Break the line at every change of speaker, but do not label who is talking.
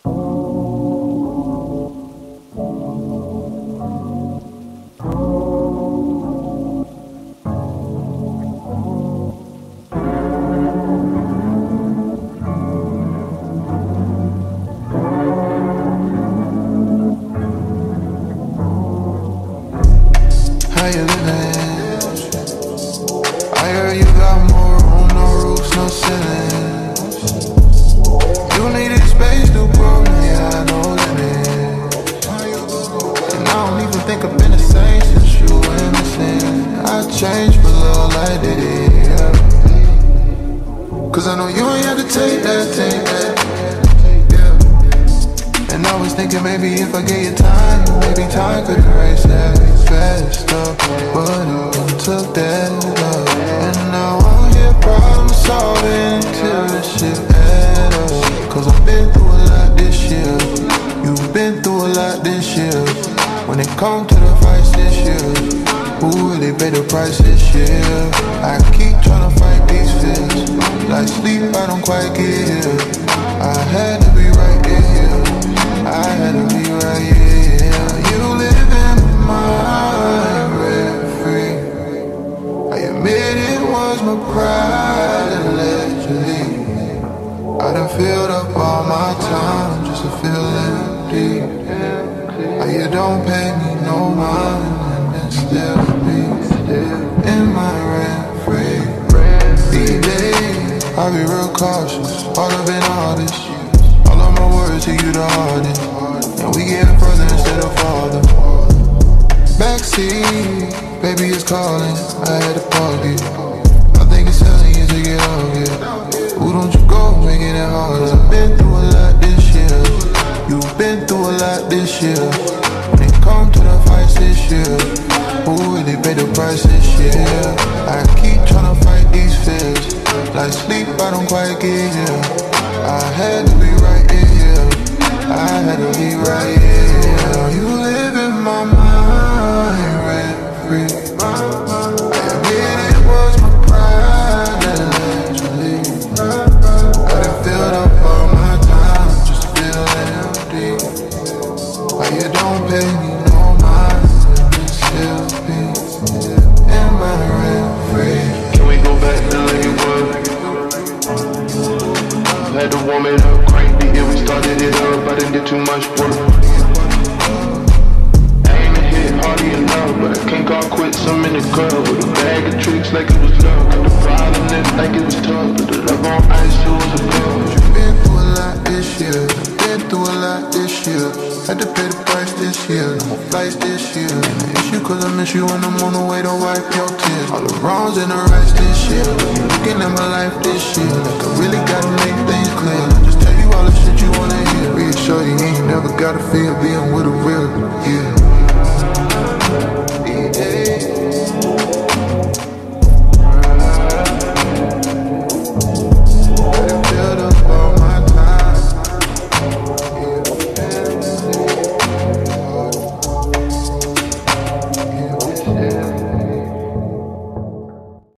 How you living? I heard you got more room, no roofs, no ceilings. You needed space to grow, yeah, I know limit. And I don't even think I've been the same since you went missing. I changed, but little I did it, yeah. Cause I know you ain't had to take that, yeah. And I was thinking maybe if I gave you time, maybe time could erase that faster. But I took that love, and now I'm here problem solving until this shit add up. Cause I've been through a lot this year, you've been through a lot this year. When it comes to the fights this year, who really paid the price this year? I keep tryna fight these fears, like sleep I don't quite get here. I had to be right here, I had to be right here. You live in my mind, rent free. I admit it was my pride, allegedly. I done filled up all my time just to feel empty. How you don't pay me no mind and then still be in my rent free. These days, I be real cautious, all up in all this. All of my words to you the hardest, and we getting further instead of farther. Backseat, baby is calling, I had to park it. I think it's telling you to get off it. Ooh, don't you go making it hard. I've been through a lot this year, you've been through a lot this year. When it comes to the fights this year, who really paid the price this year? I keep tryna fight these fears, like sleep I don't quite get here. I had to be right here, I had to be right here. You live in my mind, rent free. I admit it was my pride, allegedly. I done filled up all my time just to feel empty. Why you don't pay me no mind and still be in my rent free?
Can we go back to like it was? Had to warm it up, crank the yeah, we started it up. I didn't get too much work. I ain't a hit hardly enough, but I can't call quits. I'm in the club with a bag of tricks like it was love. Got the problem in like it was tough, but the love on ice, it was a glove.
You've been through a lot this year, been through a lot this year. Had to pay the price this year, no more flights this year. And the issue cause I miss you and I'm on the way to wipe your tears. All the wrongs and the rights this year, looking at my life this year, like I really gotta make things clear. Just tell you all the shit you wanna hear. Reassure you ain't never gotta fear being with a real, yeah.